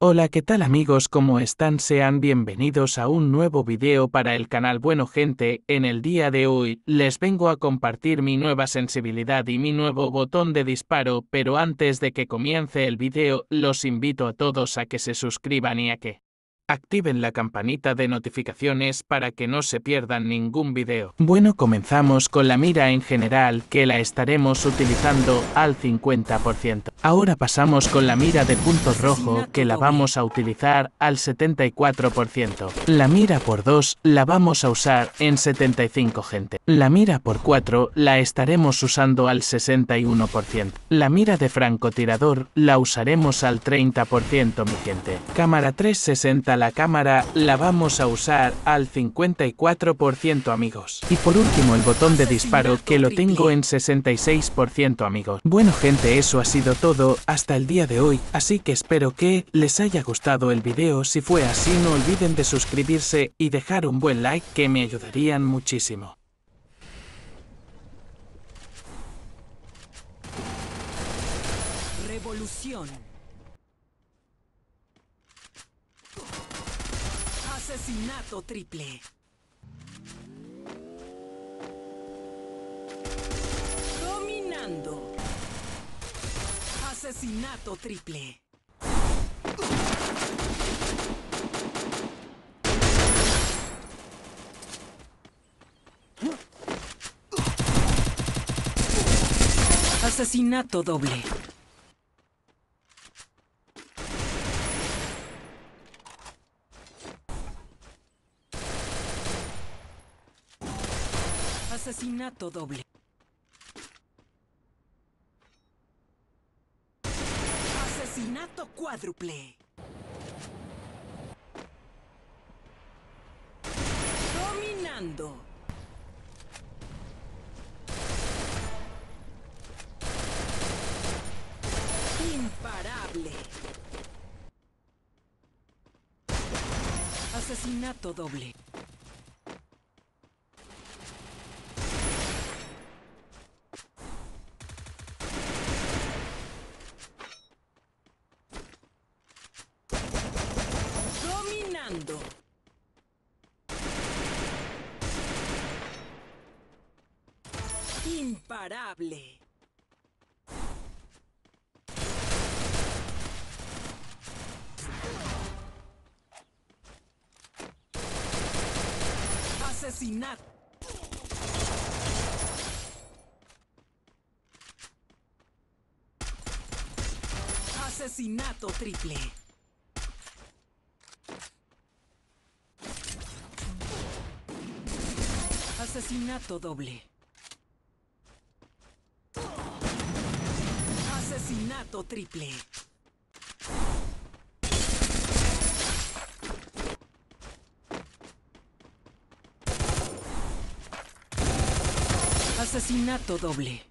Hola, ¿qué tal amigos? ¿Cómo están? Sean bienvenidos a un nuevo video para el canal. Bueno gente, en el día de hoy les vengo a compartir mi nueva sensibilidad y mi nuevo botón de disparo, pero antes de que comience el video, los invito a todos a que se suscriban y a que activen la campanita de notificaciones para que no se pierdan ningún video. Bueno, comenzamos con la mira en general, que la estaremos utilizando al 50%. Ahora pasamos con la mira de punto rojo, que la vamos a utilizar al 74%. La mira por 2 la vamos a usar en 75, gente. La mira por 4 la estaremos usando al 61%. La mira de francotirador la usaremos al 30%, mi gente. Cámara 360, la cámara la vamos a usar al 54%, amigos. Y por último el botón de disparo, que lo tengo en 66%, amigos. Bueno gente, eso ha sido todo hasta el día de hoy, así que espero que les haya gustado el video. Si fue así, no olviden de suscribirse y dejar un buen like, que me ayudarían muchísimo. Revolución. Asesinato triple. Dominando. Asesinato triple. Asesinato doble. Asesinato doble. Asesinato cuádruple. Dominando. Imparable. Asesinato doble. Dominando. Imparable. Asesinato. Asesinato triple. Asesinato doble. Asesinato triple. Asesinato doble.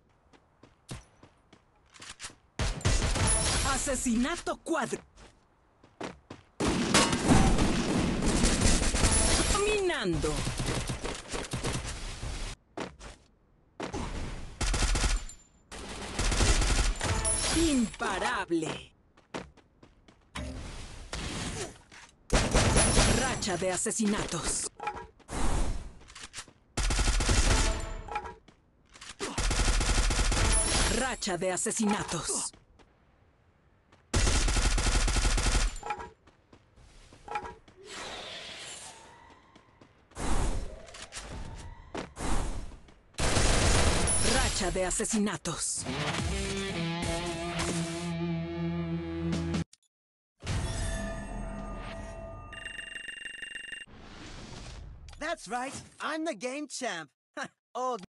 Asesinato cuádruple. Dominando. Imparable. Racha de asesinatos. Racha de asesinatos. Racha de asesinatos. That's right, I'm the game champ. Oh.